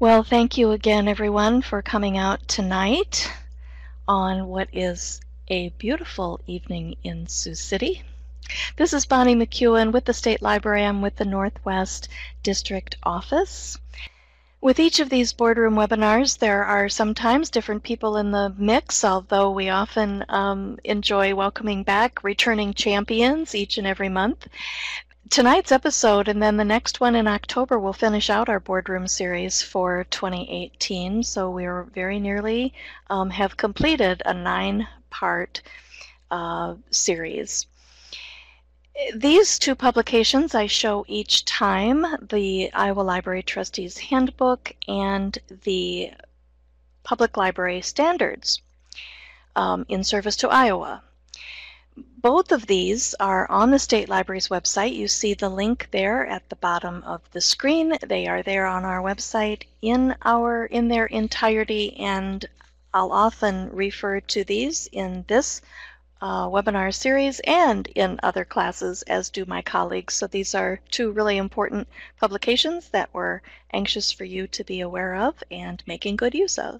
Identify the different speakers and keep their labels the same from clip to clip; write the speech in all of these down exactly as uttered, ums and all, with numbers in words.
Speaker 1: Well, thank you again, everyone, for coming out tonight on what is a beautiful evening in Sioux City. This is Bonnie McEwen with the State Library. I'm with the Northwest District Office. With each of these boardroom webinars, there are sometimes different people in the mix, although we often um, enjoy welcoming back returning champions each and every month. Tonight's episode and then the next one in October will finish out our boardroom series for twenty eighteen. So we're very nearly um, have completed a nine-part uh, series. These two publications I show each time, the Iowa Library Trustees Handbook and the Public Library Standards um, in Service to Iowa. Both of these are on the State Library's website. You see the link there at the bottom of the screen. They are there on our website in our in their entirety, and I'll often refer to these in this uh, webinar series and in other classes, as do my colleagues. So these are two really important publications that we're anxious for you to be aware of and making good use of.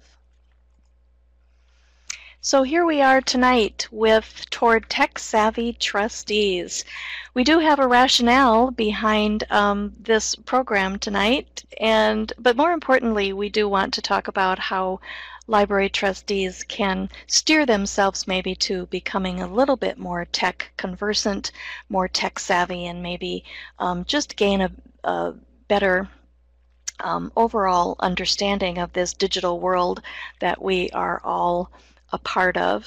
Speaker 1: So here we are tonight with Toward Tech-Savvy Trustees. We do have a rationale behind um, this program tonight, and but more importantly, we do want to talk about how library trustees can steer themselves maybe to becoming a little bit more tech conversant, more tech savvy, and maybe um, just gain a, a better um, overall understanding of this digital world that we are all a part of.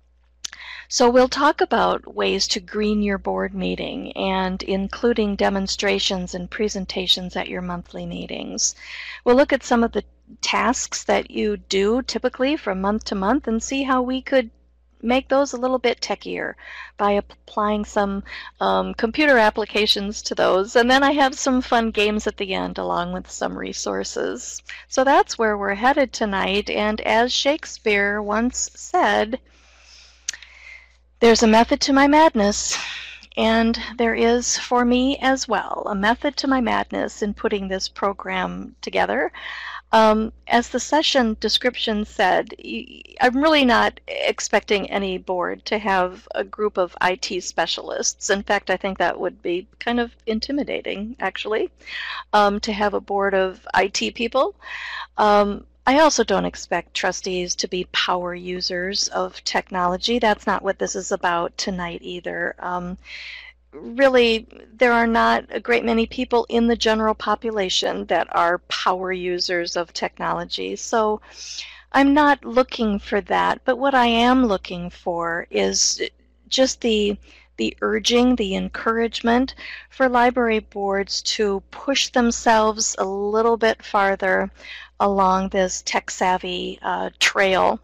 Speaker 1: So we'll talk about ways to green your board meeting and including demonstrations and presentations at your monthly meetings. We'll look at some of the tasks that you do typically from month to month and see how we could make those a little bit techier by applying some um, computer applications to those. And then I have some fun games at the end along with some resources. So that's where we're headed tonight. And as Shakespeare once said, there's a method to my madness, and there is for me as well a method to my madness in putting this program together. Um, as the session description said, I'm really not expecting any board to have a group of I T specialists. In fact, I think that would be kind of intimidating, actually, um, to have a board of I T people. Um, I also don't expect trustees to be power users of technology. That's not what this is about tonight either. Um, Really, there are not a great many people in the general population that are power users of technology. So I'm not looking for that, but what I am looking for is just the the urging, the encouragement for library boards to push themselves a little bit farther along this tech-savvy uh, trail.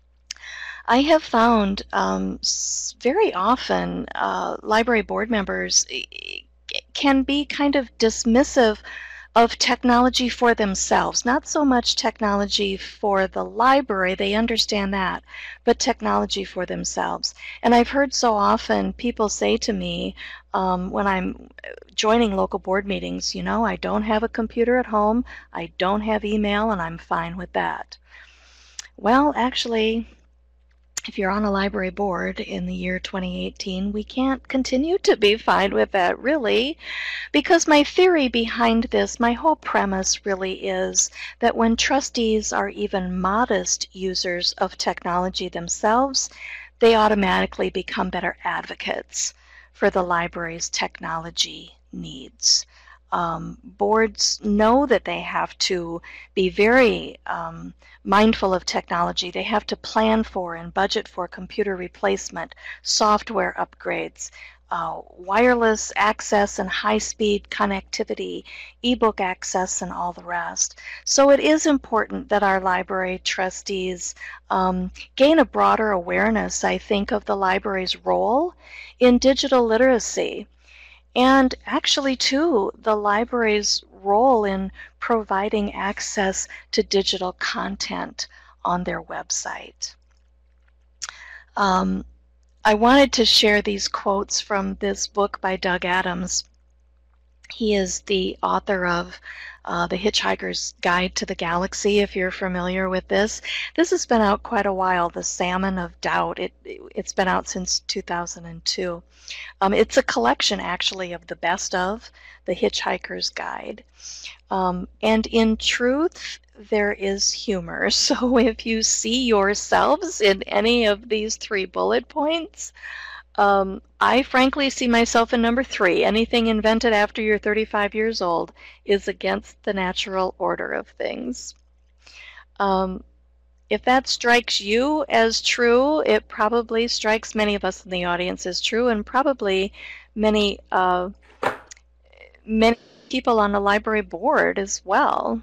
Speaker 1: I have found um, very often uh, library board members can be kind of dismissive of technology for themselves. Not so much technology for the library, they understand that, but technology for themselves. And I've heard so often people say to me um, when I'm joining local board meetings, you know, I don't have a computer at home, I don't have email, and I'm fine with that. Well, actually, if you're on a library board in the year twenty eighteen, we can't continue to be fine with that, really, because my theory behind this, my whole premise really is that when trustees are even modest users of technology themselves, they automatically become better advocates for the library's technology needs. Um, boards know that they have to be very um, mindful of technology. They have to plan for and budget for computer replacement, software upgrades, uh, wireless access and high-speed connectivity, ebook access, and all the rest. So it is important that our library trustees um, gain a broader awareness, I think, of the library's role in digital literacy. And actually, too, the library's role in providing access to digital content on their website. Um, I wanted to share these quotes from this book by Doug Adams. He is the author of uh, The Hitchhiker's Guide to the Galaxy, if you're familiar with this. This has been out quite a while, The Salmon of Doubt. It, it's been out since two thousand two. Um, it's a collection, actually, of the best of The Hitchhiker's Guide. Um, and in truth, there is humor. So if you see yourselves in any of these three bullet points, um, I frankly see myself in number three. Anything invented after you're thirty-five years old is against the natural order of things. Um, if that strikes you as true, it probably strikes many of us in the audience as true, and probably many, uh, many people on the library board as well,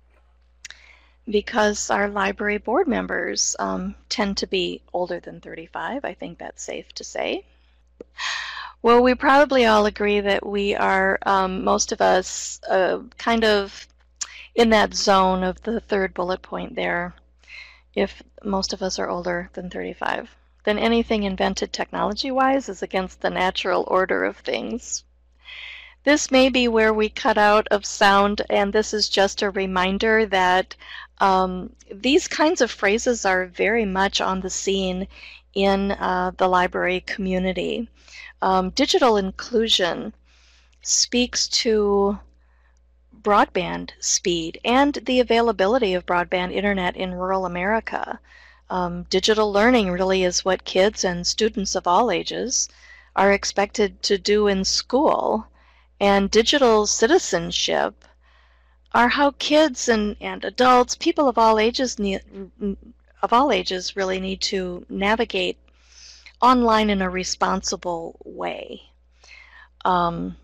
Speaker 1: because our library board members um, tend to be older than thirty-five. I think that's safe to say. Well, we probably all agree that we are, um, most of us, uh, kind of in that zone of the third bullet point there. If most of us are older than thirty-five, then anything invented technology-wise is against the natural order of things. This may be where we cut out of sound, and this is just a reminder that um, these kinds of phrases are very much on the scene in uh, the library community. Um, digital inclusion speaks to broadband speed and the availability of broadband internet in rural America. Um, digital learning really is what kids and students of all ages are expected to do in school. And digital citizenship are how kids and, and adults, people of all ages need, of all ages really need to navigate online in a responsible way. Um,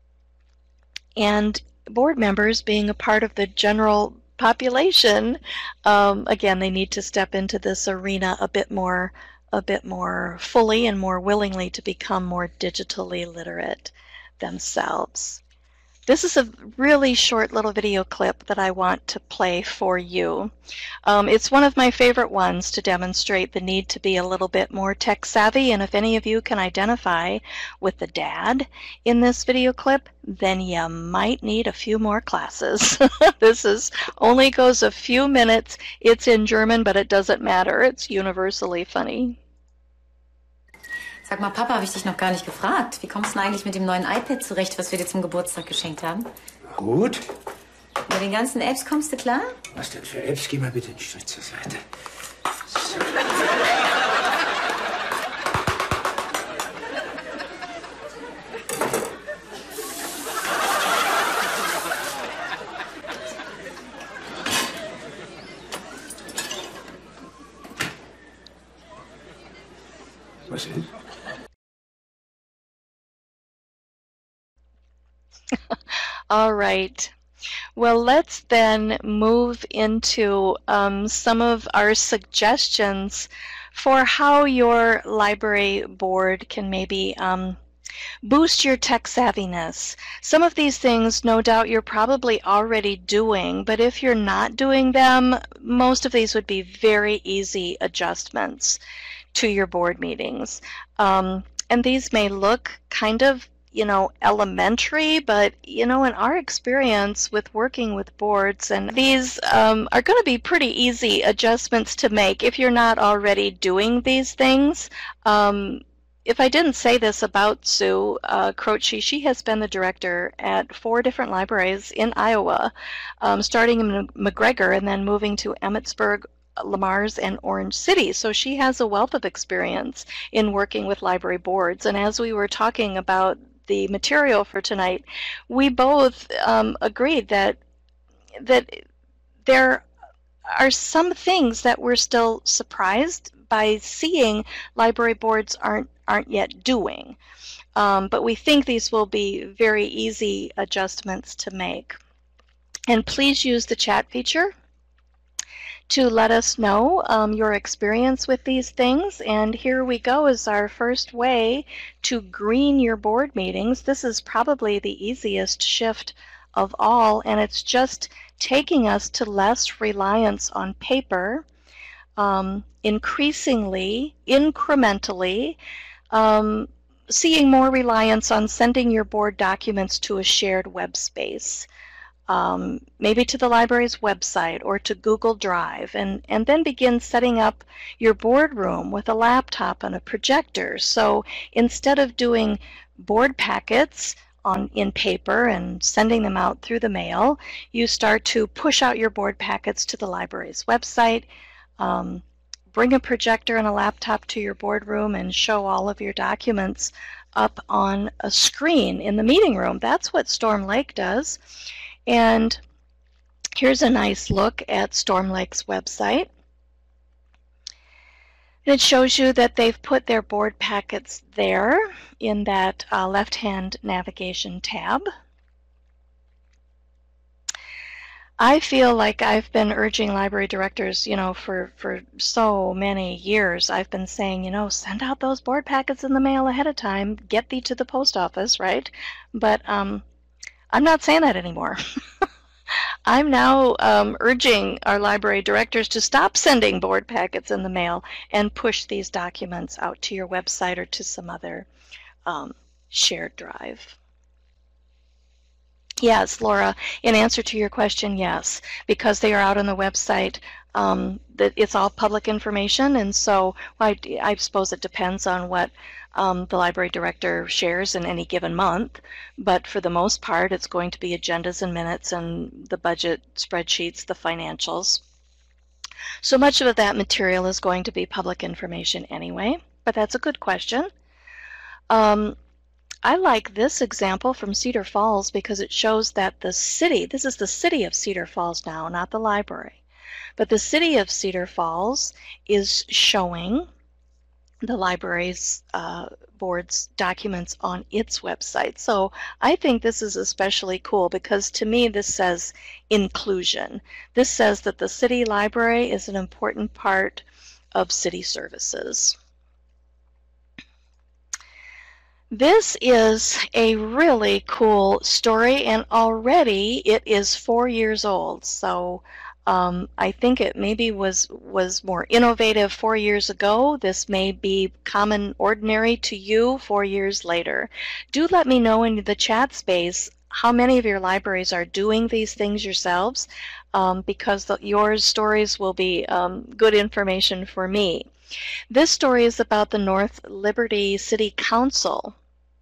Speaker 1: and board members, being a part of the general population, um, again, they need to step into this arena a bit more, a bit more fully and more willingly to become more digitally literate themselves. This is a really short little video clip that I want to play for you. Um, it's one of my favorite ones to demonstrate the need to be a little bit more tech savvy, and if any of you can identify with the dad in this video clip, then you might need a few more classes. This is only goes a few minutes. It's in German, but it doesn't matter. It's universally funny.
Speaker 2: Sag mal, Papa, habe ich dich noch gar nicht gefragt. Wie kommst du denn eigentlich mit dem neuen iPad zurecht, was wir dir zum Geburtstag geschenkt haben?
Speaker 3: Gut.
Speaker 2: Mit den ganzen Apps kommst du klar?
Speaker 3: Was denn für Apps? Geh mal bitte einen Schritt zur Seite. So. Was ist?
Speaker 1: All right. Well, let's then move into um, some of our suggestions for how your library board can maybe um, boost your tech savviness. Some of these things, no doubt, you're probably already doing, but if you're not doing them, most of these would be very easy adjustments to your board meetings. Um, and these may look kind of you know, elementary, but, you know, in our experience with working with boards, and these um, are going to be pretty easy adjustments to make if you're not already doing these things. Um, if I didn't say this about Sue uh, Croce, she has been the director at four different libraries in Iowa, um, starting in McGregor and then moving to Emmitsburg, Lamar's, and Orange City. So she has a wealth of experience in working with library boards. And as we were talking about the material for tonight, we both um, agreed that that there are some things that we're still surprised by seeing library boards aren't aren't yet doing. Um, but we think these will be very easy adjustments to make. And please use the chat feature to let us know um, your experience with these things. And here we go as our first way to green your board meetings. This is probably the easiest shift of all, and it's just taking us to less reliance on paper, um, increasingly, incrementally, um, seeing more reliance on sending your board documents to a shared web space. um, maybe to the library's website or to Google Drive, and, and then begin setting up your boardroom with a laptop and a projector. So instead of doing board packets on in paper and sending them out through the mail, you start to push out your board packets to the library's website, um, bring a projector and a laptop to your boardroom and show all of your documents up on a screen in the meeting room. That's what Storm Lake does. And here's a nice look at Storm Lake's website. It shows you that they've put their board packets there in that uh, left-hand navigation tab. I feel like I've been urging library directors, you know, for, for so many years. I've been saying, you know, send out those board packets in the mail ahead of time, get thee to the post office, right? But um, I'm not saying that anymore. I'm now um, urging our library directors to stop sending board packets in the mail and push these documents out to your website or to some other um, shared drive. Yes, Laura, in answer to your question, yes, because they are out on the website, um, that it's all public information, and so well, I, I suppose it depends on what um, the library director shares in any given month, but for the most part it's going to be agendas and minutes and the budget spreadsheets, the financials. So much of that material is going to be public information anyway, but that's a good question. Um, I like this example from Cedar Falls because it shows that the city, this is the city of Cedar Falls now, not the library, but the city of Cedar Falls is showing the library's uh, board's documents on its website. So I think this is especially cool because to me this says inclusion. This says that the city library is an important part of city services. This is a really cool story, and already it is four years old. So um, I think it maybe was was more innovative four years ago. This may be common, ordinary to you four years later. Do let me know in the chat space how many of your libraries are doing these things yourselves, um, because the, your stories will be um, good information for me. This story is about the North Liberty City Council,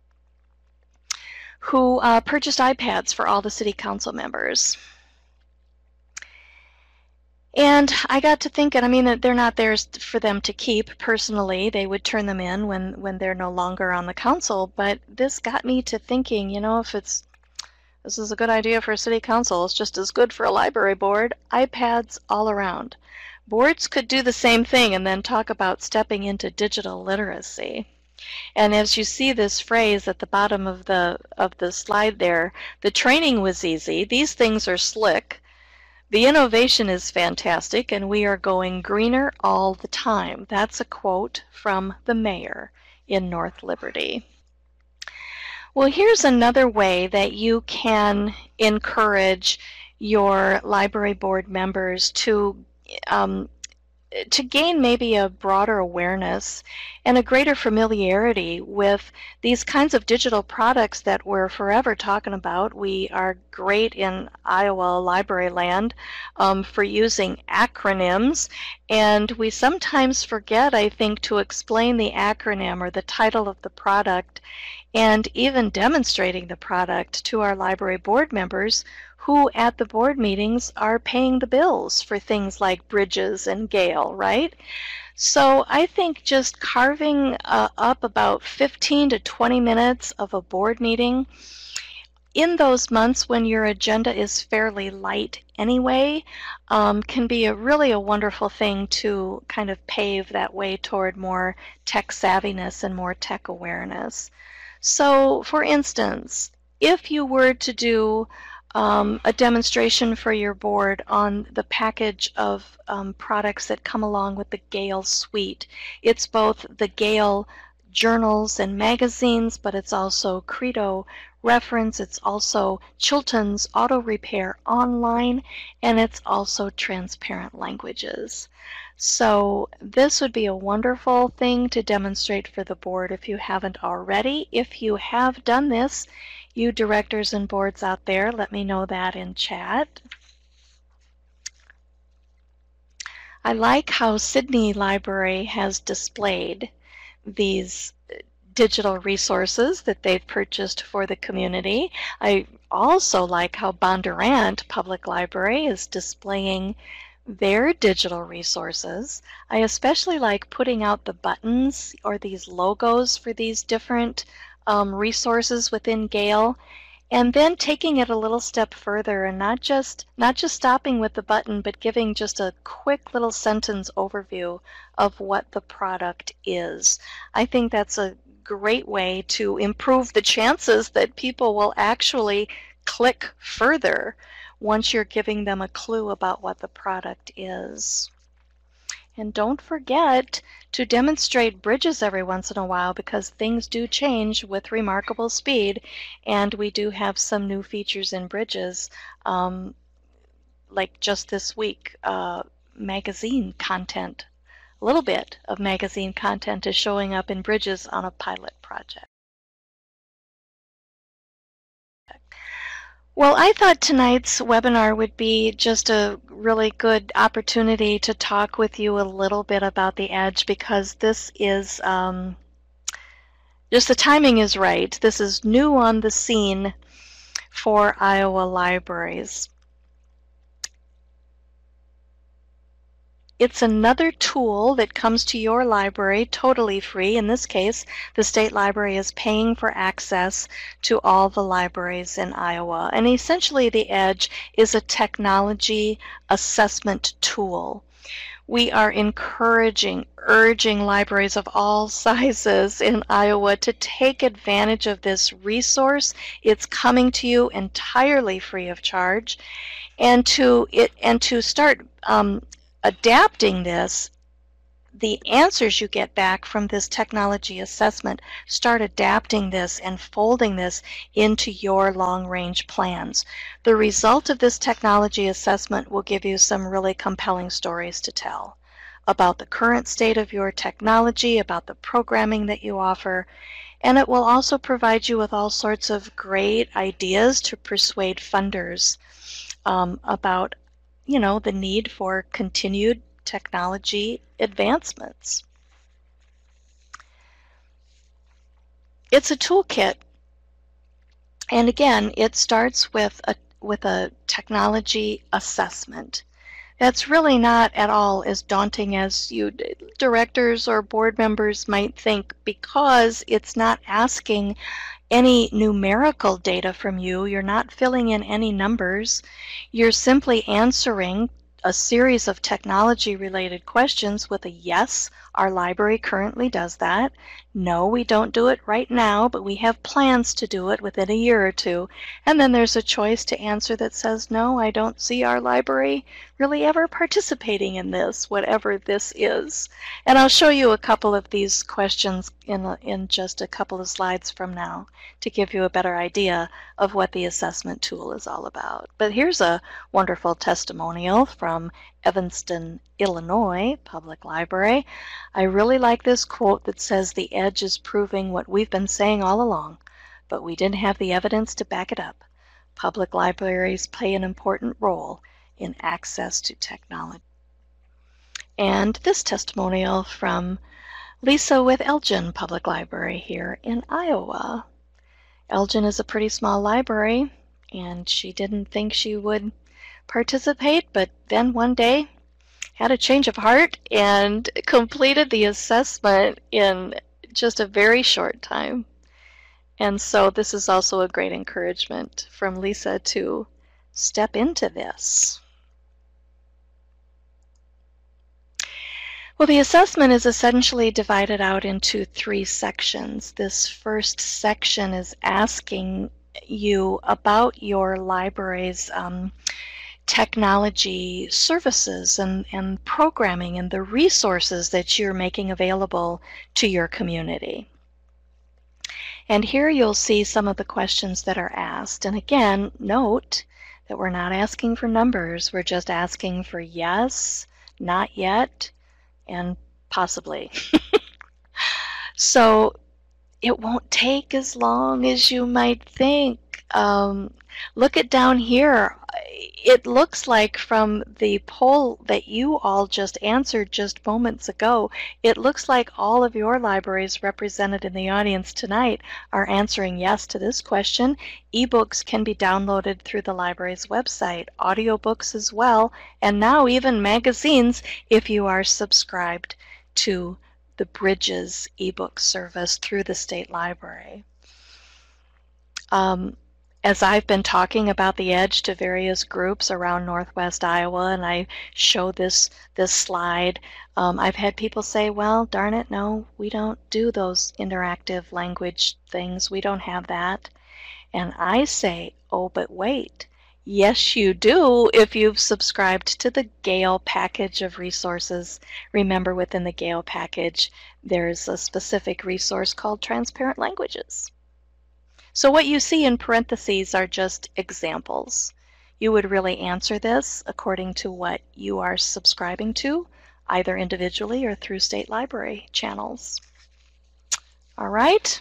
Speaker 1: who uh, purchased iPads for all the city council members. And I got to thinking, I mean, they're not theirs for them to keep personally. They would turn them in when, when they're no longer on the council. But this got me to thinking, you know, if it's, this is a good idea for a city council, it's just as good for a library board. iPads all around. Boards could do the same thing and then talk about stepping into digital literacy. And as you see this phrase at the bottom of the of the slide there, the training was easy, these things are slick, the innovation is fantastic, and we are going greener all the time. That's a quote from the mayor in North Liberty. Well, here's another way that you can encourage your library board members to um, to gain maybe a broader awareness and a greater familiarity with these kinds of digital products that we're forever talking about. We are great in Iowa library land um, for using acronyms, and we sometimes forget, I think, to explain the acronym or the title of the product and even demonstrating the product to our library board members who at the board meetings are paying the bills for things like Bridges and Gale, right? So I think just carving uh, up about fifteen to twenty minutes of a board meeting in those months when your agenda is fairly light anyway um, can be a really a wonderful thing to kind of pave that way toward more tech savviness and more tech awareness. So for instance, if you were to do Um, a demonstration for your board on the package of um, products that come along with the Gale suite. It's both the Gale journals and magazines, but it's also Credo Reference, it's also Chilton's Auto Repair Online, and it's also Transparent Languages. So this would be a wonderful thing to demonstrate for the board if you haven't already. If you have done this, You directors and boards out there, let me know that in chat. I like how Sydney Library has displayed these digital resources that they've purchased for the community. I also like how Bondurant Public Library is displaying their digital resources. I especially like putting out the buttons or these logos for these different um, resources within Gale, and then taking it a little step further and not just not just stopping with the button, but giving just a quick little sentence overview of what the product is. I think that's a great way to improve the chances that people will actually click further once you're giving them a clue about what the product is. And don't forget to demonstrate bridges every once in a while, because things do change with remarkable speed, and we do have some new features in bridges. Um, like just this week, uh, magazine content. A little bit of magazine content is showing up in bridges on a pilot project. Well, I thought tonight's webinar would be just a really good opportunity to talk with you a little bit about the Edge, because this is, um, just the timing is right. This is new on the scene for Iowa libraries. It's another tool that comes to your library totally free. In this case, the state library is paying for access to all the libraries in Iowa. And essentially, the Edge is a technology assessment tool. We are encouraging, urging libraries of all sizes in Iowa to take advantage of this resource. It's coming to you entirely free of charge, and to it and to start um, adapting this, the answers you get back from this technology assessment, start adapting this and folding this into your long-range plans. The result of this technology assessment will give you some really compelling stories to tell about the current state of your technology, about the programming that you offer, and it will also provide you with all sorts of great ideas to persuade funders um, about you know, the need for continued technology advancements. It's a toolkit, and again, it starts with a with a technology assessment. That's really not at all as daunting as you directors or board members might think, because it's not asking any numerical data from you. You're not filling in any numbers. You're simply answering a series of technology-related questions with a yes, our library currently does that. No, we don't do it right now, but we have plans to do it within a year or two. And then there's a choice to answer that says, no, I don't see our library really ever participating in this, whatever this is. And I'll show you a couple of these questions in, a, in just a couple of slides from now to give you a better idea of what the assessment tool is all about. But here's a wonderful testimonial from Evanston, Illinois Public Library. I really like this quote that says, "The Edge is proving what we've been saying all along, but we didn't have the evidence to back it up. Public libraries play an important role in access to technology." And this testimonial from Lisa with Elgin Public Library here in Iowa. Elgin is a pretty small library, and she didn't think she would participate, but then one day had a change of heart and completed the assessment in just a very short time. And so this is also a great encouragement from Lisa to step into this. Well, the assessment is essentially divided out into three sections. This first section is asking you about your library's um, technology services and, and programming and the resources that you're making available to your community. And here you'll see some of the questions that are asked. And again, note that we're not asking for numbers. We're just asking for yes, not yet, and possibly. So it won't take as long as you might think Um, look at down here. It looks like from the poll that you all just answered just moments ago, it looks like all of your libraries represented in the audience tonight are answering yes to this question. Ebooks can be downloaded through the library's website, audiobooks as well, and now even magazines if you are subscribed to the Bridges ebook service through the state library. Um, as I've been talking about the EDGE to various groups around Northwest Iowa, and I show this this slide, um, I've had people say, well, darn it, no, we don't do those interactive language things. We don't have that. And I say, oh, but wait. Yes, you do if you've subscribed to the Gale package of resources. Remember, within the Gale package, there's a specific resource called Transparent Languages. So what you see in parentheses are just examples. You would really answer this according to what you are subscribing to, either individually or through state library channels. All right.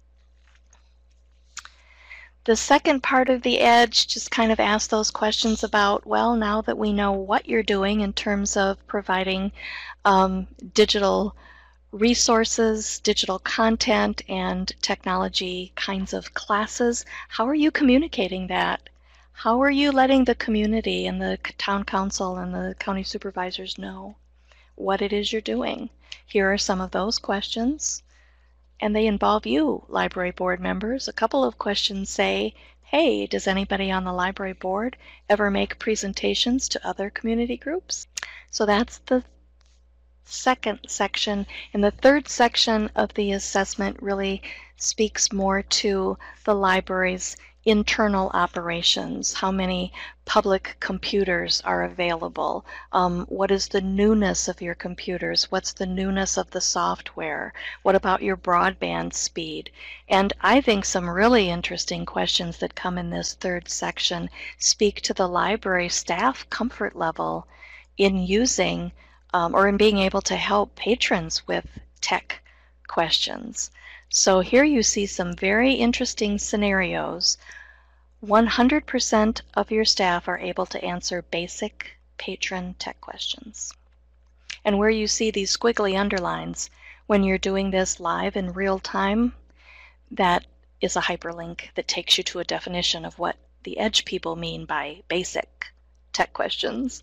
Speaker 1: The second part of the EDGE just kind of asks those questions about, well, now that we know what you're doing in terms of providing um, digital resources, digital content, and technology kinds of classes, how are you communicating that? How are you letting the community and the town council and the county supervisors know what it is you're doing? Here are some of those questions, and they involve you, library board members. A couple of questions say, hey, does anybody on the library board ever make presentations to other community groups? So that's the second section. And the third section of the assessment really speaks more to the library's internal operations. How many public computers are available? Um, what is the newness of your computers? What's the newness of the software? What about your broadband speed? And I think some really interesting questions that come in this third section speak to the library staff comfort level in using Um, or in being able to help patrons with tech questions. So here you see some very interesting scenarios. one hundred percent of your staff are able to answer basic patron tech questions. And where you see these squiggly underlines, when you're doing this live in real time, that is a hyperlink that takes you to a definition of what the EDGE people mean by basic tech questions.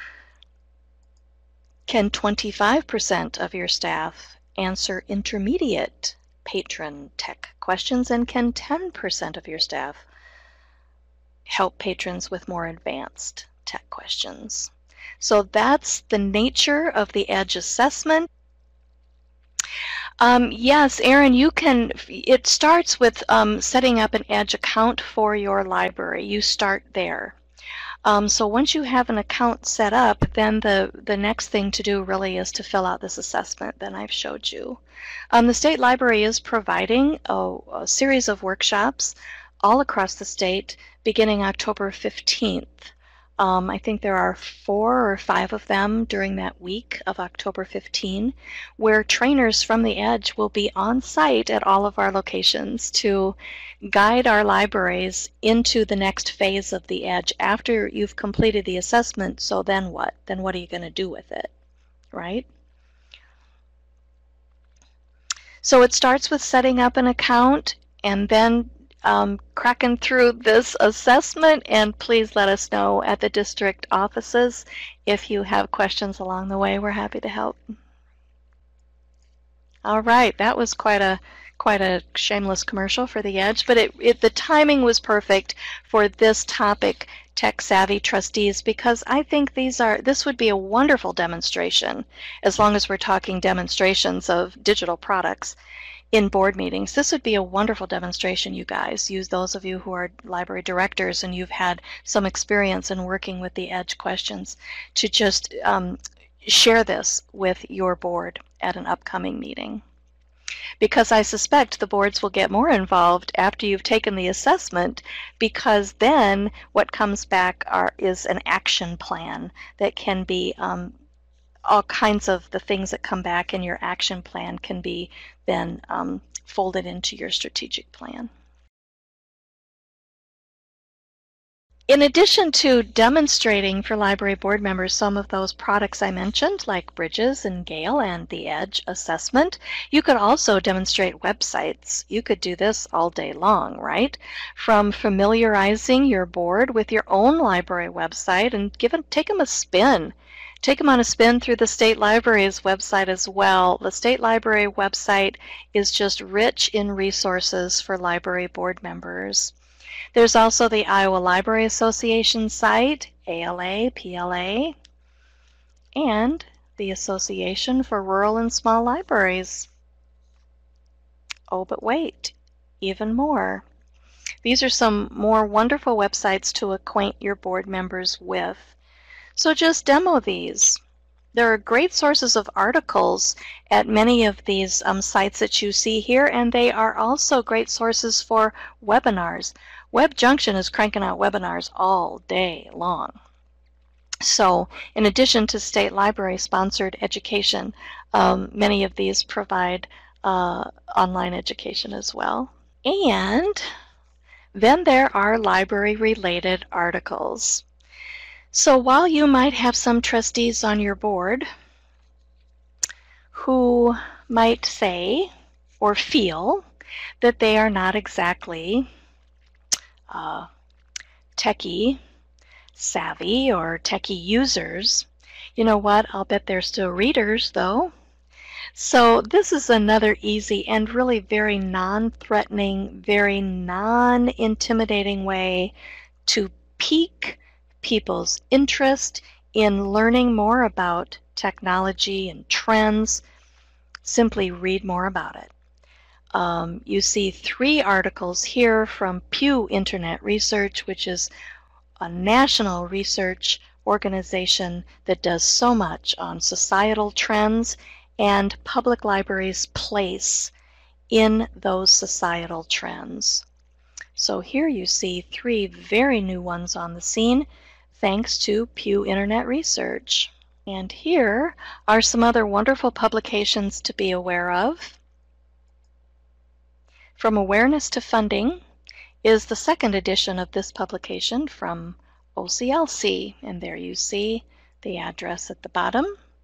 Speaker 1: Can twenty-five percent of your staff answer intermediate patron tech questions, and can ten percent of your staff help patrons with more advanced tech questions? So that's the nature of the EDGE assessment. Um, yes, Erin, you can, it starts with um, setting up an EDGE account for your library. You start there. Um, so once you have an account set up, then the, the next thing to do really is to fill out this assessment that I've showed you. Um, the State Library is providing a, a series of workshops all across the state beginning October fifteenth. Um, I think there are four or five of them during that week of October fifteenth, where trainers from the EDGE will be on site at all of our locations to guide our libraries into the next phase of the EDGE after you've completed the assessment. So then what? Then what are you going to do with it, right? So it starts with setting up an account and then um, cracking through this assessment, and please let us know at the district offices if you have questions along the way. We're happy to help. All right, that was quite a quite a shameless commercial for the EDGE, but it, it the timing was perfect for this topic, Tech Savvy Trustees, because I think these are this would be a wonderful demonstration, as long as we're talking demonstrations of digital products in board meetings. This would be a wonderful demonstration, you guys. Use those of you who are library directors and you've had some experience in working with the EDGE questions to just um, share this with your board at an upcoming meeting. Because I suspect the boards will get more involved after you've taken the assessment, because then what comes back are, is an action plan that can be um, all kinds of the things that come back in your action plan can be then um, folded into your strategic plan. In addition to demonstrating for library board members some of those products I mentioned, like Bridges and Gale and the Edge assessment, you could also demonstrate websites. You could do this all day long, right? From familiarizing your board with your own library website and give them, take them a spin. Take them on a spin through the State Library's website as well. The State Library website is just rich in resources for library board members. There's also the Iowa Library Association site, A L A, P L A, and the Association for Rural and Small Libraries. Oh, but wait, even more. These are some more wonderful websites to acquaint your board members with. So just demo these. There are great sources of articles at many of these um, sites that you see here, and they are also great sources for webinars. WebJunction is cranking out webinars all day long. So in addition to state library sponsored education, um, many of these provide uh, online education as well. And then there are library related articles. So while you might have some trustees on your board who might say or feel that they are not exactly uh, techie savvy or techie users, you know what? I'll bet they're still readers though. So this is another easy and really very non-threatening, very non-intimidating way to pique people's interest in learning more about technology and trends. Simply read more about it. Um, you see three articles here from Pew Internet Research, which is a national research organization that does so much on societal trends and public libraries' place in those societal trends. So here you see three very new ones on the scene, thanks to Pew Internet Research. And here are some other wonderful publications to be aware of. From Awareness to Funding is the second edition of this publication from O C L C, and there you see the address at the bottom.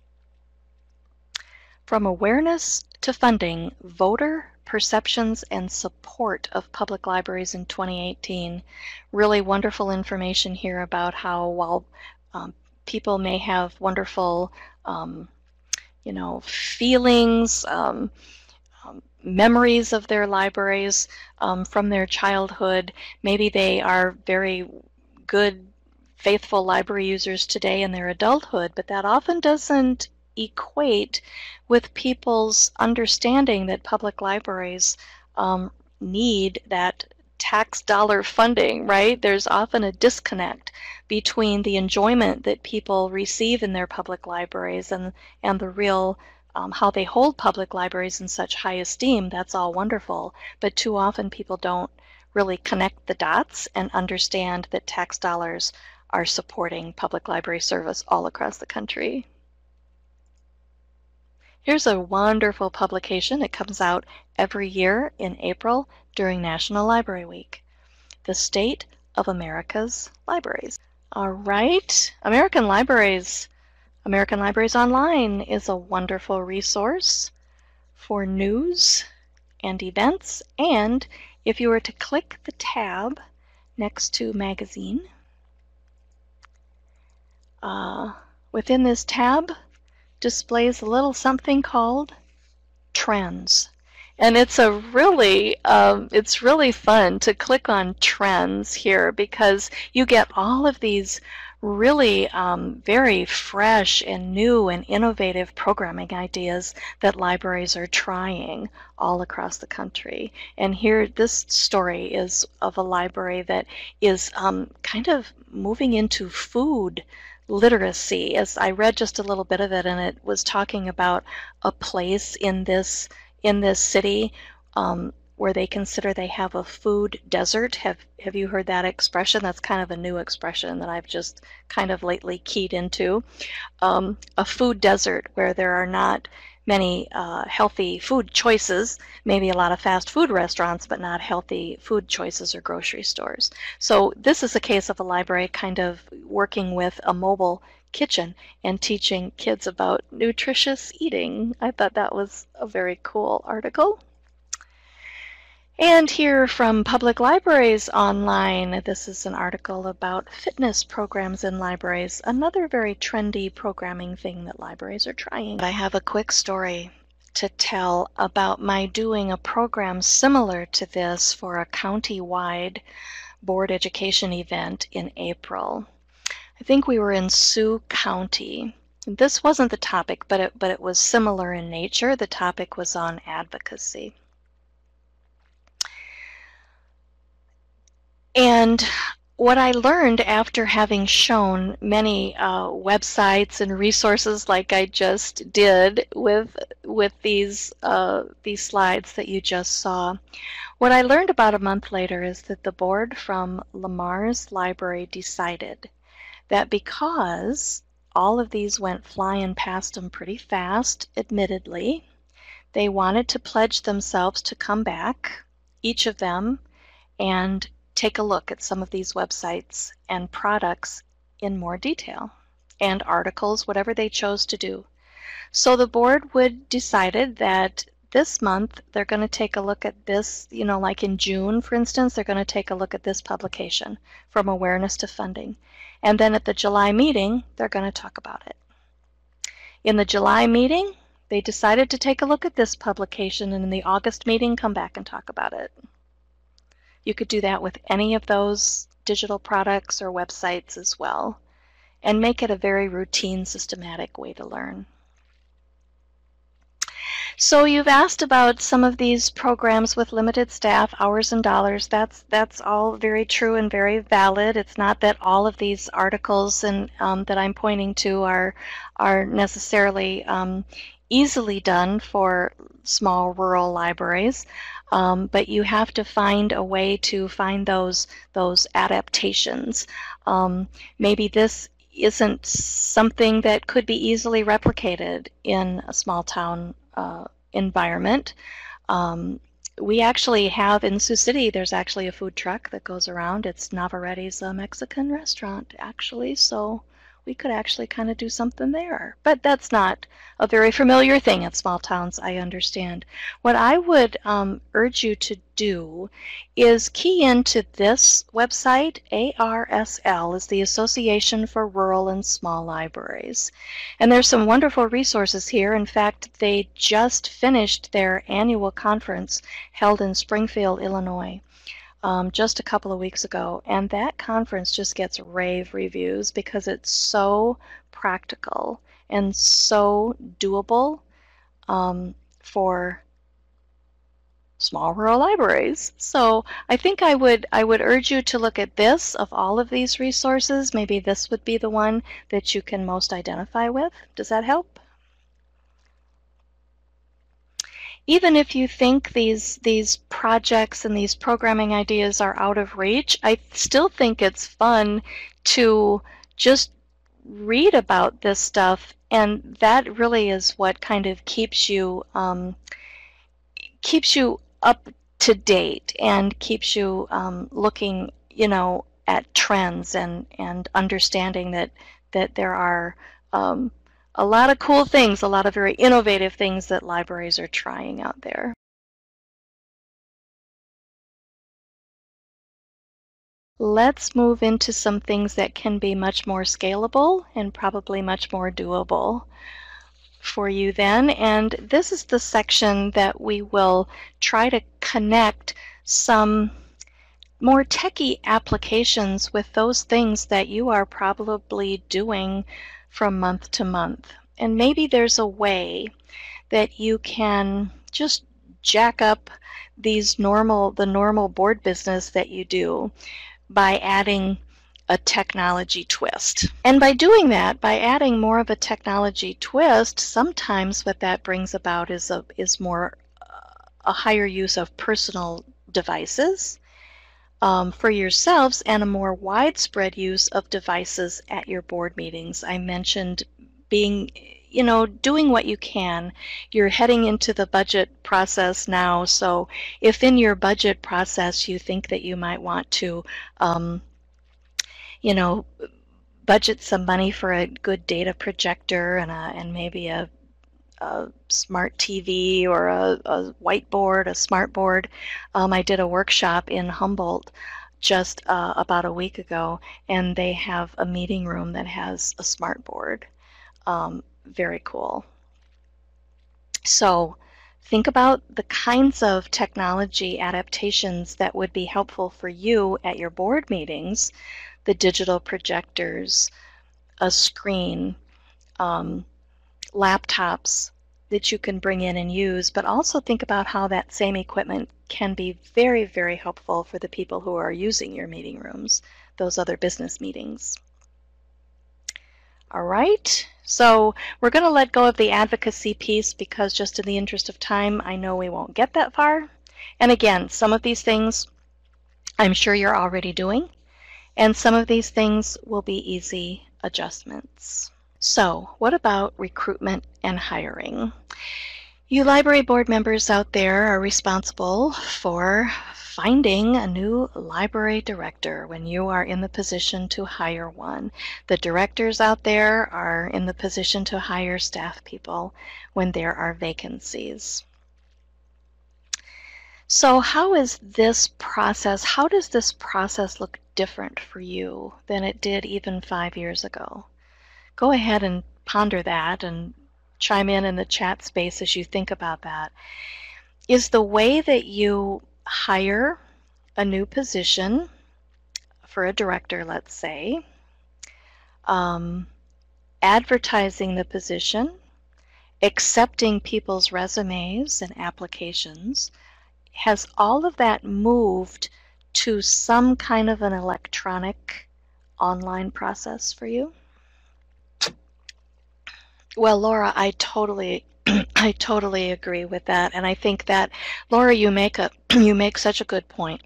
Speaker 1: From Awareness to Funding, Voter Perceptions and Support of Public Libraries in twenty eighteen. Really wonderful information here about how while um, people may have wonderful um, you know, feelings, um, um, memories of their libraries um, from their childhood, maybe they are very good, faithful library users today in their adulthood, but that often doesn't equate with people's understanding that public libraries um, need that tax dollar funding, right? There's often a disconnect between the enjoyment that people receive in their public libraries and, and the real um, how they hold public libraries in such high esteem. That's all wonderful, but too often people don't really connect the dots and understand that tax dollars are supporting public library service all across the country. Here's a wonderful publication. It comes out every year in April during National Library Week. The State of America's Libraries. All right, American Libraries. American Libraries Online is a wonderful resource for news and events. And if you were to click the tab next to Magazine, uh, within this tab displays a little something called Trends. And it's a really, um, it's really fun to click on Trends here because you get all of these really um, very fresh and new and innovative programming ideas that libraries are trying all across the country. And here, this story is of a library that is um, kind of moving into food literacy. As I read just a little bit of it, and it was talking about a place in this in this city um, where they consider they have a food desert. Have have you heard that expression? That's kind of a new expression that I've just kind of lately keyed into. Um, a food desert where there are not many uh, healthy food choices, maybe a lot of fast food restaurants, but not healthy food choices or grocery stores. So this is a case of a library kind of working with a mobile kitchen and teaching kids about nutritious eating. I thought that was a very cool article. And here from Public Libraries Online, this is an article about fitness programs in libraries, another very trendy programming thing that libraries are trying. I have a quick story to tell about my doing a program similar to this for a county-wide board education event in April. I think we were in Sioux County. This wasn't the topic, but it, but it was similar in nature. The topic was on advocacy. And what I learned after having shown many uh, websites and resources like I just did with with these uh, these slides that you just saw, what I learned about a month later is that the board from Lamar's library decided that because all of these went flying past them pretty fast, admittedly, they wanted to pledge themselves to come back, each of them, and take a look at some of these websites and products in more detail, and articles, whatever they chose to do. So the board would decided that this month they're going to take a look at this, you know, like in June, for instance, they're going to take a look at this publication from awareness to funding. And then at the July meeting, they're going to talk about it. In the July meeting, they decided to take a look at this publication, and in the August meeting, come back and talk about it. You could do that with any of those digital products or websites as well, and make it a very routine, systematic way to learn. So you've asked about some of these programs with limited staff, hours and dollars. That's that's all very true and very valid. It's not that all of these articles and um, that I'm pointing to are are necessarily um, easily done for small rural libraries, um, but you have to find a way to find those those adaptations. Um, maybe this isn't something that could be easily replicated in a small town uh, environment. Um, we actually have in Sioux City, there's actually a food truck that goes around. It's Navarrette's a Mexican restaurant, actually, so we could actually kind of do something there. But that's not a very familiar thing at small towns, I understand. What I would um, urge you to do is key into this website. A R S L is the Association for Rural and Small Libraries. And there's some wonderful resources here. In fact, they just finished their annual conference held in Springfield, Illinois. Um, just a couple of weeks ago, and that conference just gets rave reviews because it's so practical and so doable um, for small rural libraries. So I think I would I would urge you to look at this. Of all of these resources, maybe this would be the one that you can most identify with. Does that help? Even if you think these these projects and these programming ideas are out of reach, I still think it's fun to just read about this stuff, and that really is what kind of keeps you um, keeps you up to date and keeps you um, looking, you know, at trends and and understanding that that there are um, a lot of cool things, a lot of very innovative things that libraries are trying out there. Let's move into some things that can be much more scalable and probably much more doable for you then. And this is the section that we will try to connect some more techie applications with those things that you are probably doing from month to month. And maybe there's a way that you can just jack up these normal, the normal board business that you do by adding a technology twist. And by doing that, by adding more of a technology twist, sometimes what that brings about is a is more uh, a higher use of personal devices Um, for yourselves and a more widespread use of devices at your board meetings. I mentioned being you know, doing what you can. You're heading into the budget process now, so if in your budget process you think that you might want to, um, you know, budget some money for a good data projector and, a, and maybe a, a smart T V or a, a whiteboard, a smart board. Um, I did a workshop in Humboldt just uh, about a week ago, and they have a meeting room that has a smart board. Um, very cool. So think about the kinds of technology adaptations that would be helpful for you at your board meetings, the digital projectors, a screen, um, laptops that you can bring in and use, but also think about how that same equipment can be very, very helpful for the people who are using your meeting rooms, those other business meetings. All right, so we're going to let go of the advocacy piece because just in the interest of time, I know we won't get that far. And again, some of these things I'm sure you're already doing, and some of these things will be easy adjustments. So what about recruitment and hiring? You library board members out there are responsible for finding a new library director when you are in the position to hire one. The directors out there are in the position to hire staff people when there are vacancies. So how is this process, how does this process look different for you than it did even five years ago? Go ahead and ponder that and chime in in the chat space as you think about that. Is the way that you hire a new position for a director, let's say, um, advertising the position, accepting people's resumes and applications, has all of that moved to some kind of an electronic online process for you? Well, Laura, I totally, I totally agree with that, and I think that, Laura, you make a, you make such a good point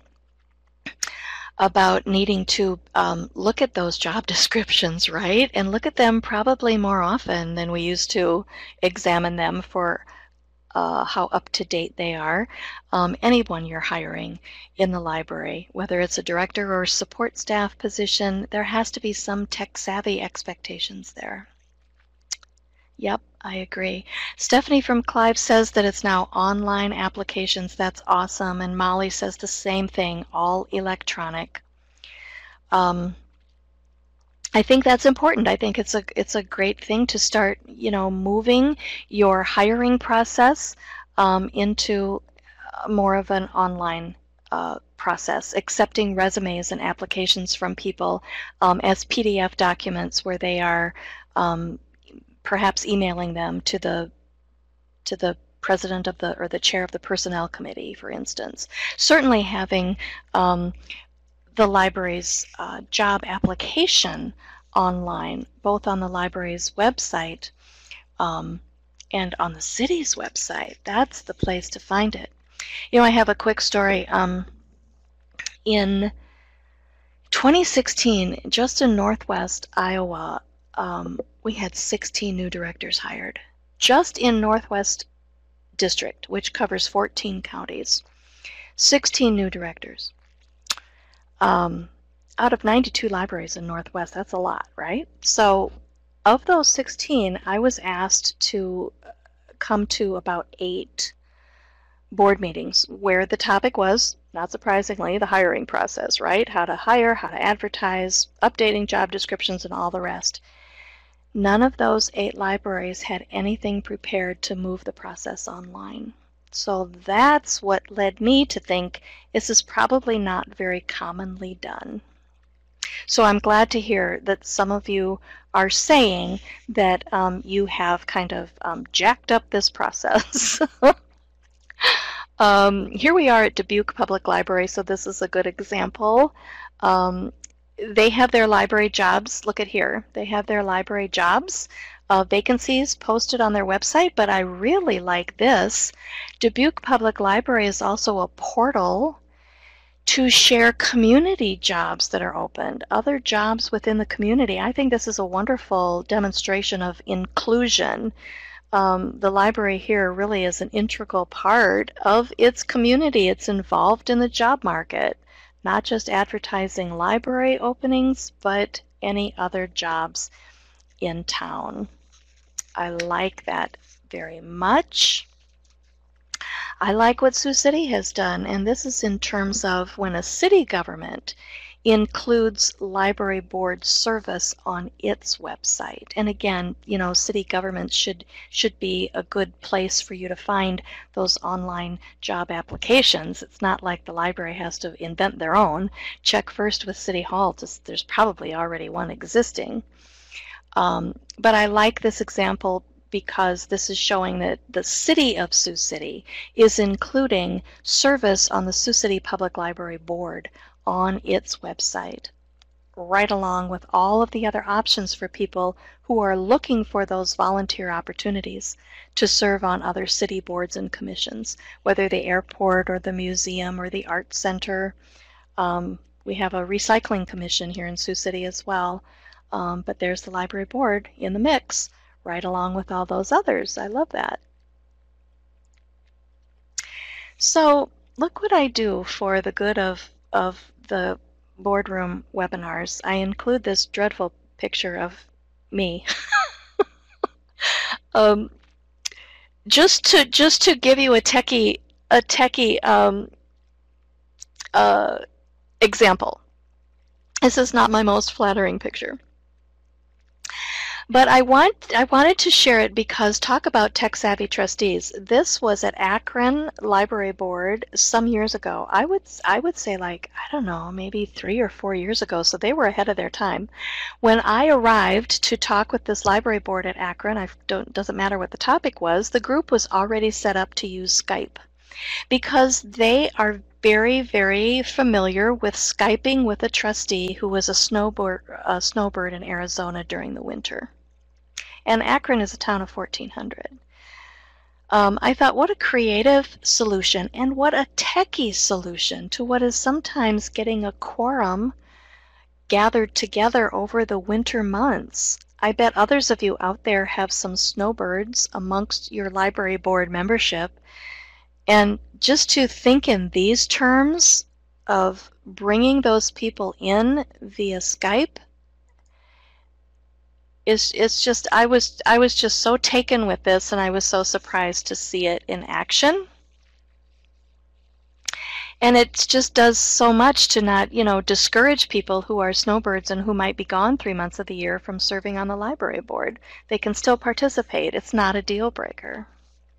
Speaker 1: about needing to um, look at those job descriptions, right, and look at them probably more often than we used to examine them for uh, how up to date they are. Um, anyone you're hiring in the library, whether it's a director or support staff position, there has to be some tech savvy expectations there. Yep, I agree. Stephanie from Clive says that it's now online applications. That's awesome. And Molly says the same thing, all electronic. Um, I think that's important. I think it's a it's a great thing to start, you know, moving your hiring process um, into more of an online uh, process, accepting resumes and applications from people um, as P D F documents where they are um, perhaps emailing them to the to the president of the or the chair of the personnel committee, for instance. Certainly having um, the library's uh, job application online, both on the library's website um, and on the city's website. That's the place to find it. You know, I have a quick story. Um, in twenty sixteen, just in Northwest Iowa, um, we had sixteen new directors hired. Just in Northwest District, which covers fourteen counties, sixteen new directors. Um, out of ninety-two libraries in Northwest, that's a lot, right? So of those sixteen, I was asked to come to about eight board meetings where the topic was, not surprisingly, the hiring process, right? How to hire, how to advertise, updating job descriptions, and all the rest. None of those eight libraries had anything prepared to move the process online. So that's what led me to think this is probably not very commonly done. So I'm glad to hear that some of you are saying that um, you have kind of um, jacked up this process. um, here we are at Dubuque Public Library, so this is a good example. Um, they have their library jobs, look at here, they have their library jobs, uh, vacancies posted on their website, but I really like this. Dubuque Public Library is also a portal to share community jobs that are opened, other jobs within the community. I think this is a wonderful demonstration of inclusion. Um, the library here really is an integral part of its community. It's involved in the job market, not just advertising library openings, but any other jobs in town. I like that very much. I like what Sioux City has done, and this is in terms of when a city government includes library board service on its website. And again, you know, city governments should should be a good place for you to find those online job applications. It's not like the library has to invent their own. Check first with City Hall. To, there's probably already one existing. Um, but I like this example because this is showing that the city of Sioux City is including service on the Sioux City Public Library Board on its website, right along with all of the other options for people who are looking for those volunteer opportunities to serve on other city boards and commissions, whether the airport or the museum or the art center. Um, we have a recycling commission here in Sioux City as well, um, but there's the library board in the mix, right along with all those others. I love that. So look what I do for the good of, of the boardroom webinars. I include this dreadful picture of me. um, just to just to give you a techie a techie um, uh, example. This is not my most flattering picture. But I want I wanted to share it because talk about tech-savvy trustees. This was at Akron Library Board some years ago. I would I would say like, I don't know, maybe three or four years ago, so they were ahead of their time. When I arrived to talk with this library board at Akron, I don't doesn't matter what the topic was, the group was already set up to use Skype because they are very, very familiar with Skyping with a trustee who was a snowbird, a snowbird in Arizona during the winter. And Akron is a town of fourteen hundred. Um, I thought, what a creative solution and what a techie solution to what is sometimes getting a quorum gathered together over the winter months. I bet others of you out there have some snowbirds amongst your library board membership. And just to think in these terms of bringing those people in via Skype, It's, it's just, I was, I was just so taken with this, and I was so surprised to see it in action. And it just does so much to not, you know, discourage people who are snowbirds and who might be gone three months of the year from serving on the library board. They can still participate. It's not a deal breaker.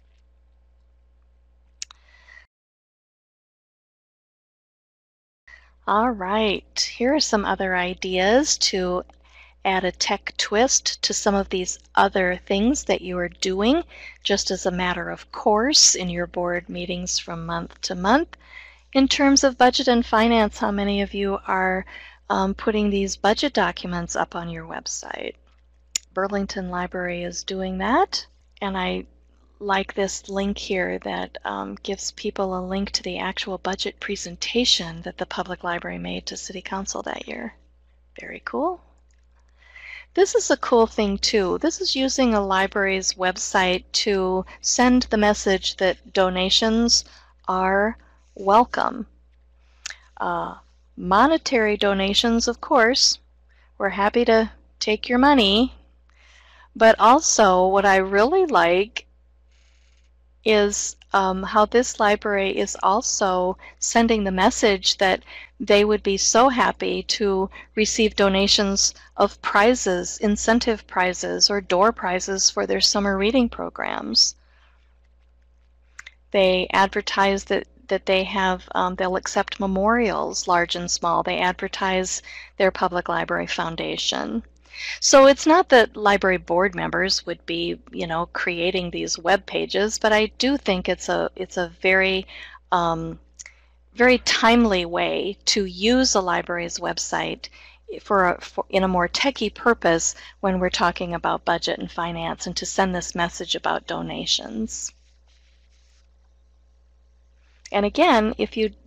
Speaker 1: All right, here are some other ideas to add a tech twist to some of these other things that you are doing just as a matter of course in your board meetings from month to month. In terms of budget and finance, how many of you are um, putting these budget documents up on your website? Burlington Library is doing that, and I like this link here that um, gives people a link to the actual budget presentation that the public library made to City Council that year. Very cool. This is a cool thing too. This is using a library's website to send the message that donations are welcome. Uh, monetary donations, of course. We're happy to take your money. But also what I really like is um, how this library is also sending the message that they would be so happy to receive donations of prizes, incentive prizes, or door prizes for their summer reading programs. They advertise that, that they have, um, they'll accept memorials, large and small. They advertise their public library foundation. So it's not that library board members would be, you know, creating these web pages, but I do think it's a it's a very um, very timely way to use a library's website for, a, for in a more techie purpose when we're talking about budget and finance, and to send this message about donations. And again, if you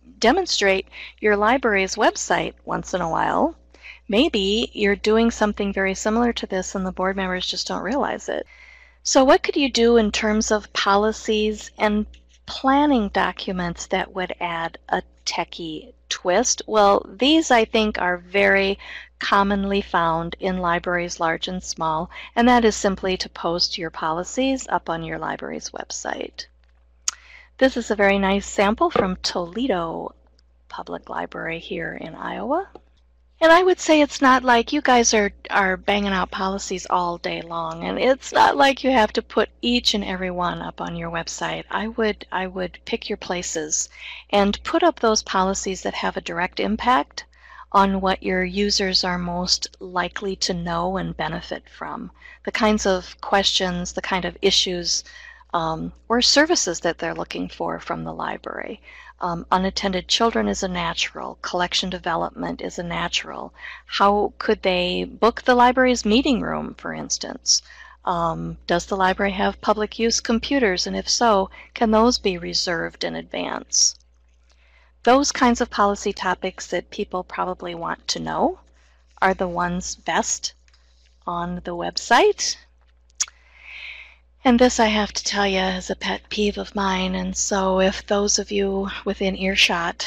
Speaker 1: demonstrate your library's website once in a while. Maybe you're doing something very similar to this and the board members just don't realize it. So what could you do in terms of policies and planning documents that would add a techie twist? Well, these I think are very commonly found in libraries large and small, and that is simply to post your policies up on your library's website. This is a very nice sample from Toledo Public Library here in Iowa. And I would say it's not like you guys are, are banging out policies all day long, and it's not like you have to put each and every one up on your website. I would, I would pick your places and put up those policies that have a direct impact on what your users are most likely to know and benefit from. The kinds of questions, the kind of issues um, or services that they're looking for from the library. Um, unattended children is a natural. Collection development is a natural. How could they book the library's meeting room, for instance? Um, does the library have public use computers? And if so, can those be reserved in advance? Those kinds of policy topics that people probably want to know are the ones best on the website. And this, I have to tell you, is a pet peeve of mine. And so if those of you within earshot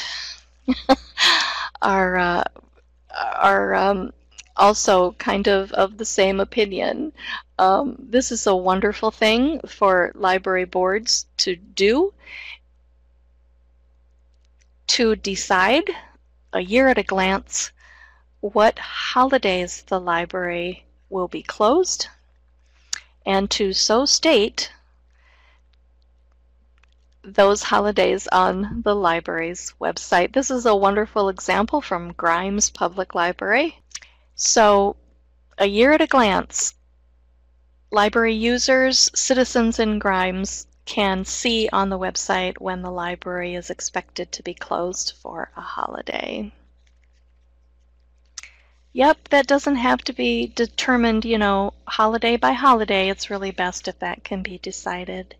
Speaker 1: are, uh, are um, also kind of of the same opinion, um, this is a wonderful thing for library boards to do, to decide a year at a glance what holidays the library will be closed, and to so state those holidays on the library's website. This is a wonderful example from Grimes Public Library. So, a year at a glance, library users, citizens in Grimes, can see on the website when the library is expected to be closed for a holiday. Yep, that doesn't have to be determined, you know, holiday by holiday. It's really best if that can be decided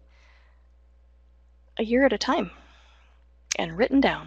Speaker 1: a year at a time and written down.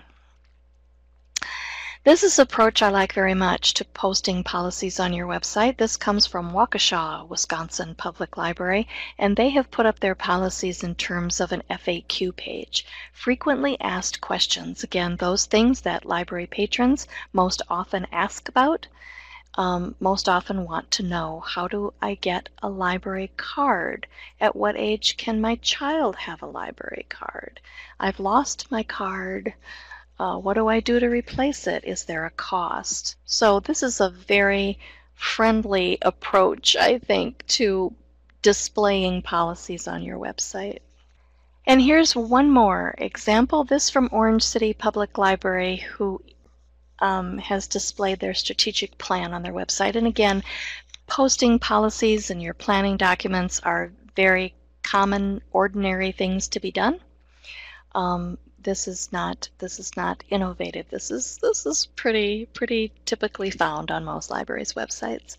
Speaker 1: This is an approach I like very much to posting policies on your website. This comes from Waukesha, Wisconsin Public Library, and they have put up their policies in terms of an F A Q page. Frequently asked questions. Again, those things that library patrons most often ask about. Um, most often want to know, how do I get a library card? At what age can my child have a library card? I've lost my card. Uh, what do I do to replace it? Is there a cost? So this is a very friendly approach, I think, to displaying policies on your website. And here's one more example. This from Orange City Public Library, who Um, has displayed their strategic plan on their website. And again, posting policies and your planning documents are very common, ordinary things to be done. Um, this is not this is not innovative. This is this is pretty pretty typically found on most libraries' websites.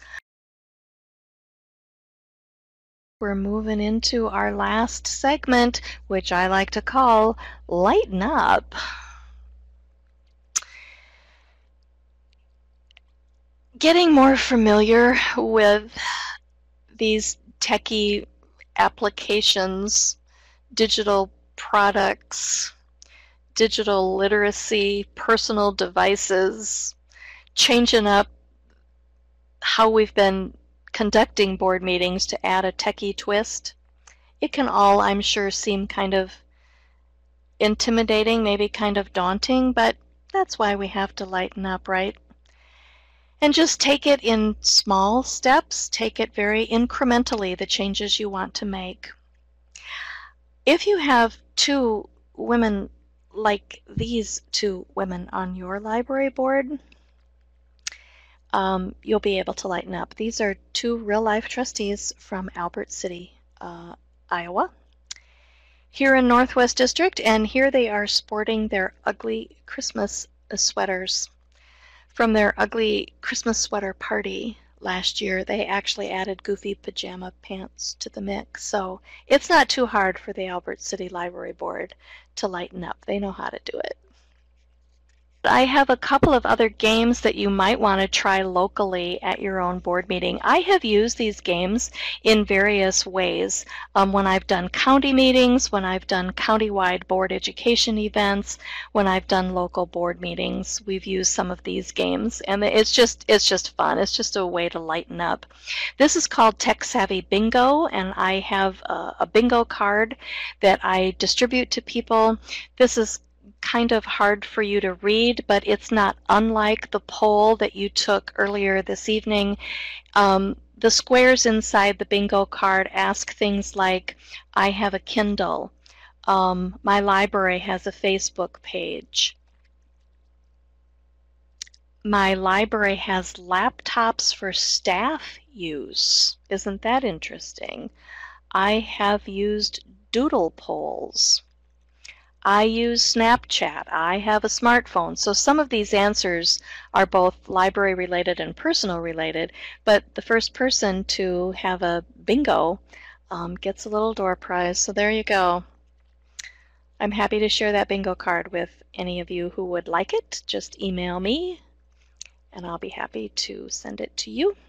Speaker 1: We're moving into our last segment, which I like to call Lighten Up. Getting more familiar with these techie applications, digital products, digital literacy, personal devices, changing up how we've been conducting board meetings to add a techie twist. It can all, I'm sure, seem kind of intimidating, maybe kind of daunting, but that's why we have to lighten up, right? And just take it in small steps, take it very incrementally, the changes you want to make. If you have two women like these two women on your library board, um, you'll be able to lighten up. These are two real-life trustees from Albert City, uh, Iowa, here in Northwest District, and here they are sporting their ugly Christmas sweaters. From their ugly Christmas sweater party last year, they actually added goofy pajama pants to the mix. So it's not too hard for the Albert City Library Board to lighten up. They know how to do it. I have a couple of other games that you might want to try locally at your own board meeting. I have used these games in various ways. Um, when I've done county meetings, when I've done county-wide board education events, when I've done local board meetings, we've used some of these games, and it's just it's just fun. It's just a way to lighten up. This is called Tech Savvy Bingo, and I have a, a bingo card that I distribute to people. This is kind of hard for you to read, but it's not unlike the poll that you took earlier this evening. Um, the squares inside the bingo card ask things like, I have a Kindle, um, my library has a Facebook page, my library has laptops for staff use. Isn't that interesting? I have used doodle polls. I use Snapchat. I have a smartphone. So some of these answers are both library related and personal related, but the first person to have a bingo um, gets a little door prize. So there you go. I'm happy to share that bingo card with any of you who would like it. Just email me and I'll be happy to send it to you.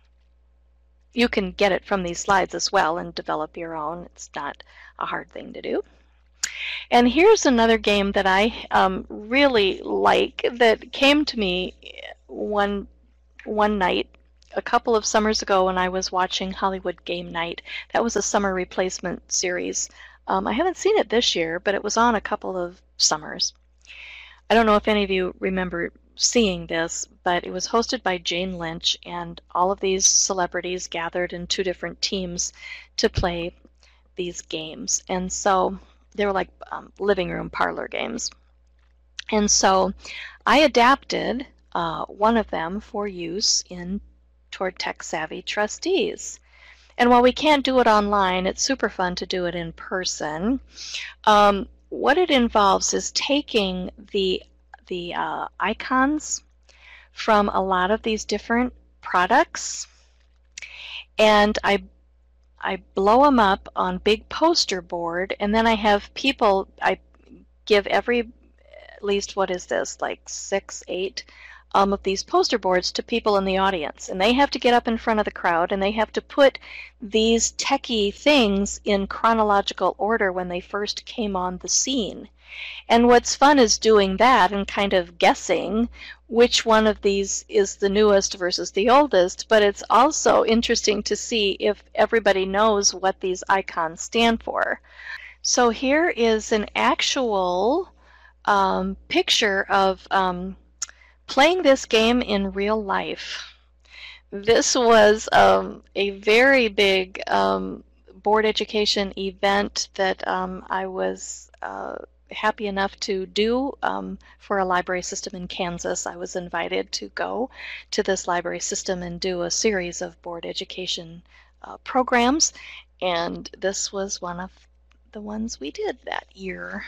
Speaker 1: You can get it from these slides as well and develop your own. It's not a hard thing to do. And here's another game that I um, really like that came to me one, one night a couple of summers ago when I was watching Hollywood Game Night. That was a summer replacement series. Um, I haven't seen it this year, but it was on a couple of summers. I don't know if any of you remember seeing this, but it was hosted by Jane Lynch, and all of these celebrities gathered in two different teams to play these games. And so they were like um, living room parlor games. And so I adapted uh, one of them for use in Toward Tech Savvy Trustees. And while we can't do it online, it's super fun to do it in person. Um, what it involves is taking the, the uh, icons from a lot of these different products, and I I blow them up on big poster board, and then I have people, I give every, at least, what is this, like six, eight um, of these poster boards to people in the audience. And they have to get up in front of the crowd, and they have to put these techie things in chronological order when they first came on the scene. And what's fun is doing that and kind of guessing which one of these is the newest versus the oldest, but it's also interesting to see if everybody knows what these icons stand for. So here is an actual um, picture of um, playing this game in real life. This was um, a very big um, board education event that um, I was uh, happy enough to do um, for a library system in Kansas. I was invited to go to this library system and do a series of board education uh, programs, and this was one of the ones we did that year.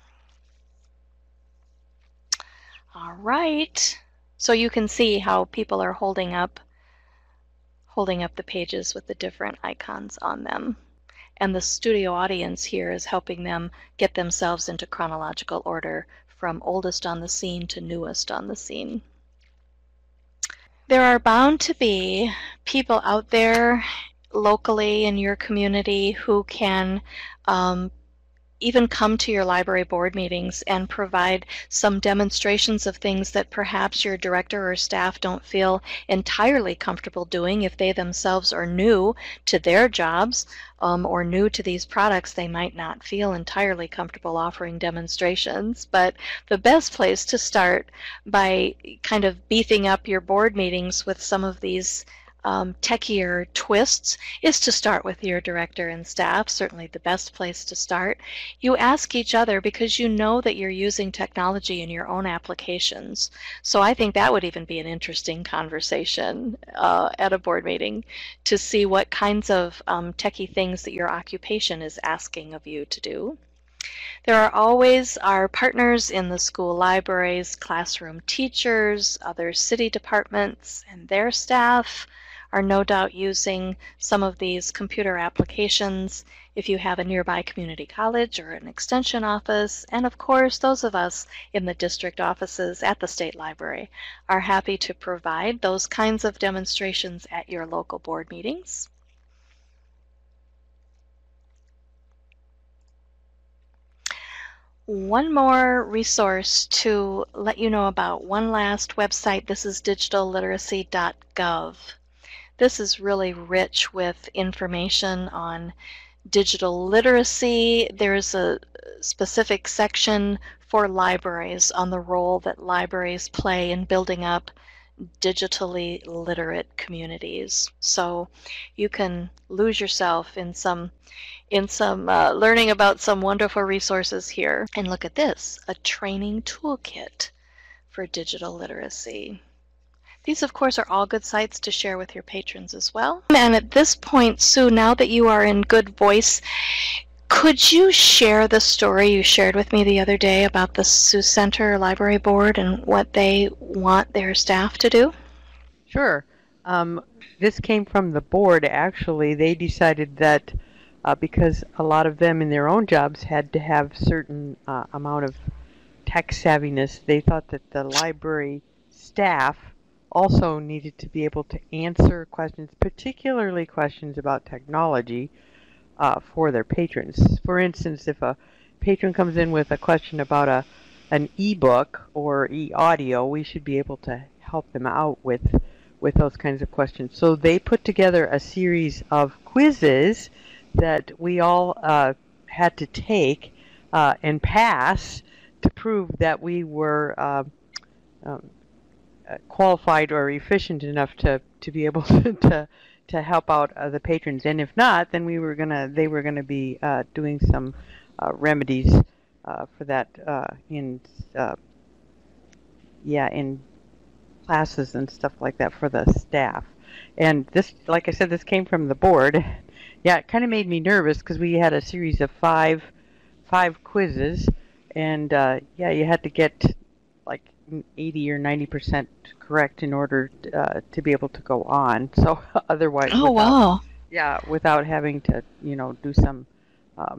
Speaker 1: All right, so you can see how people are holding up holding up the pages with the different icons on them. And the studio audience here is helping them get themselves into chronological order from oldest on the scene to newest on the scene. There are bound to be people out there locally in your community who can um, even come to your library board meetings and provide some demonstrations of things that perhaps your director or staff don't feel entirely comfortable doing if they themselves are new to their jobs um, or new to these products. They might not feel entirely comfortable offering demonstrations, but the best place to start by kind of beefing up your board meetings with some of these Um, techier twists is to start with your director and staff, certainly the best place to start. You ask each other because you know that you're using technology in your own applications. So I think that would even be an interesting conversation uh, at a board meeting to see what kinds of um, techie things that your occupation is asking of you to do. There are always our partners in the school libraries, classroom teachers, other city departments, and their staff are no doubt using some of these computer applications if you have a nearby community college or an extension office, and of course those of us in the district offices at the State Library are happy to provide those kinds of demonstrations at your local board meetings. One more resource to let you know about, one last website. This is digital literacy dot gov. This is really rich with information on digital literacy. There's a specific section for libraries on the role that libraries play in building up digitally literate communities. So you can lose yourself in some in some uh, learning about some wonderful resources here. And look at this, a training toolkit for digital literacy. These, of course, are all good sites to share with your patrons as well. And at this point, Sue, now that you are in good voice, could you share the story you shared with me the other day about the Sioux Center Library Board and what they want their staff to do?
Speaker 4: Sure. Um, this came from the board, actually. They decided that uh, because a lot of them in their own jobs had to have certain uh, amount of tech savviness, they thought that the library staff also needed to be able to answer questions, particularly questions about technology, uh, for their patrons. For instance, if a patron comes in with a question about a an e-book or e-audio, we should be able to help them out with with those kinds of questions. So they put together a series of quizzes that we all uh, had to take uh, and pass to prove that we were uh, um, uh, qualified or efficient enough to to be able to to, to help out uh, the patrons. And if not, then we were gonna they were gonna be uh, doing some uh, remedies uh, for that uh, in uh, yeah in classes and stuff like that for the staff. And this, like I said, this came from the board. Yeah, it kind of made me nervous because we had a series of five five quizzes, and uh, yeah, you had to get like eighty or ninety percent correct in order uh, to be able to go on. So otherwise,
Speaker 1: oh
Speaker 4: without,
Speaker 1: wow,
Speaker 4: yeah, without having to, you know, do some um,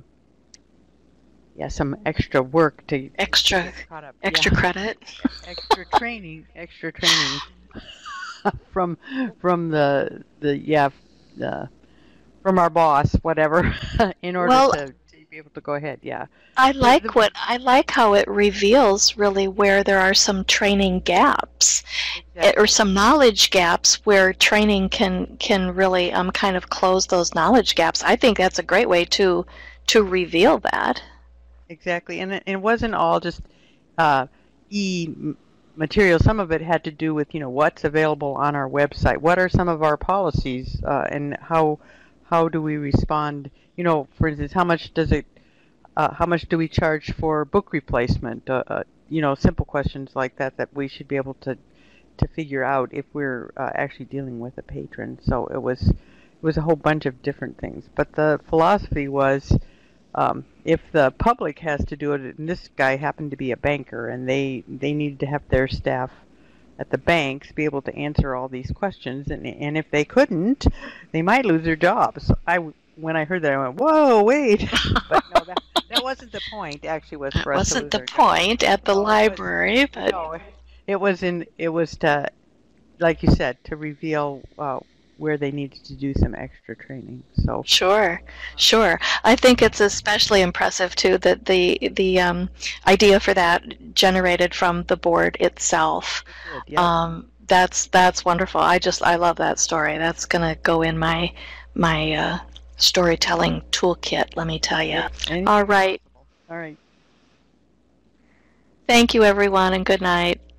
Speaker 4: yeah some extra work to
Speaker 1: extra
Speaker 4: to get caught up.
Speaker 1: extra
Speaker 4: Yeah.
Speaker 1: credit,
Speaker 4: extra training, extra training from from the the yeah the from our boss, whatever, in order
Speaker 1: well,
Speaker 4: to, to be able to go ahead. Yeah.
Speaker 1: I
Speaker 4: The-
Speaker 1: like
Speaker 4: the-
Speaker 1: what I like how it reveals really where there are some training gaps eh, or some knowledge gaps where training can can really um kind of close those knowledge gaps. I think that's a great way to to reveal that.
Speaker 4: Exactly, and it, it wasn't all just uh, e material. Some of it had to do with, you know, what's available on our website. What are some of our policies, uh, and how how do we respond? You know, for instance, how much does it? Uh, how much do we charge for book replacement? Uh, uh, you know, simple questions like that that we should be able to to figure out if we're uh, actually dealing with a patron. So it was it was a whole bunch of different things. But the philosophy was, um, if the public has to do it, and this guy happened to be a banker, and they they needed to have their staff at the banks be able to answer all these questions, and and if they couldn't, they might lose their jobs. So I, when I heard that, I went, "Whoa, wait!" But no, that that wasn't the point. Actually, was
Speaker 1: That
Speaker 4: for us to
Speaker 1: wasn't
Speaker 4: lose
Speaker 1: the
Speaker 4: our jobs.
Speaker 1: point at the
Speaker 4: No, it was-
Speaker 1: library, but
Speaker 4: No, it was in. It was to, like you said, to reveal uh, where they needed to do some extra training. So
Speaker 1: sure, sure. I think it's especially impressive too that the the um, idea for that generated from the board itself.
Speaker 4: good, yeah.
Speaker 1: Um, that's that's wonderful. I just I love that story. That's gonna go in my my uh, storytelling toolkit. Let me tell you.
Speaker 4: Anything
Speaker 1: All right.
Speaker 4: All right.
Speaker 1: Thank you, everyone, and good night.